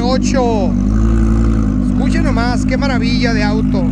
R8. Escuchen nomás, qué maravilla de auto.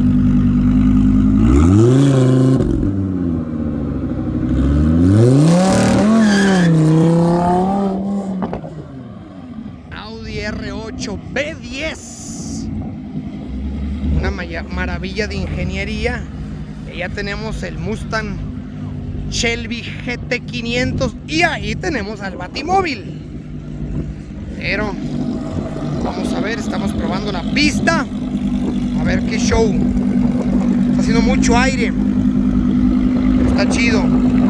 Audi R8 B10. Una maravilla de ingeniería. Y ya tenemos el Mustang Shelby GT500 y ahí tenemos al Batimóvil. Pero vamos a ver, estamos probando la pista. A ver qué show. Está haciendo mucho aire, pero está chido.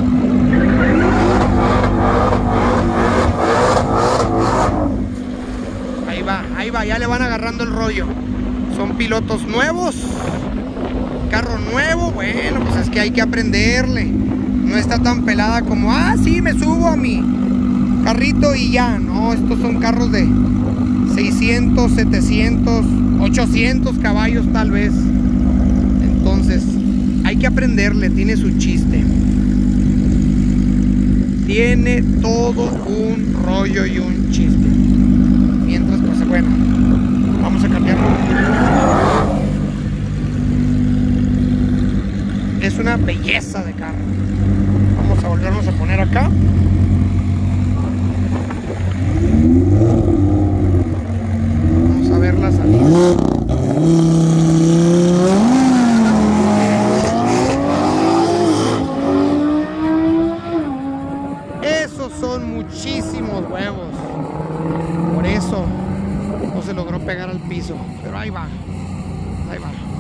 Ahí va, ya le van agarrando el rollo. Son pilotos nuevos, carro nuevo. Bueno, pues es que hay que aprenderle. No está tan pelada como, sí, me subo a mi carrito y ya. No, estos son carros de 600, 700, 800 caballos tal vez. Entonces, hay que aprenderle, tiene su chiste. Tiene todo un rollo y un chiste. Mientras, pues bueno, vamos a cambiarlo. Es una belleza de carro. Vamos a volvernos a poner acá. Vamos a ver la salida. Esos son muchísimos huevos. Por eso no se logró pegar al piso. Pero ahí va. Ahí va.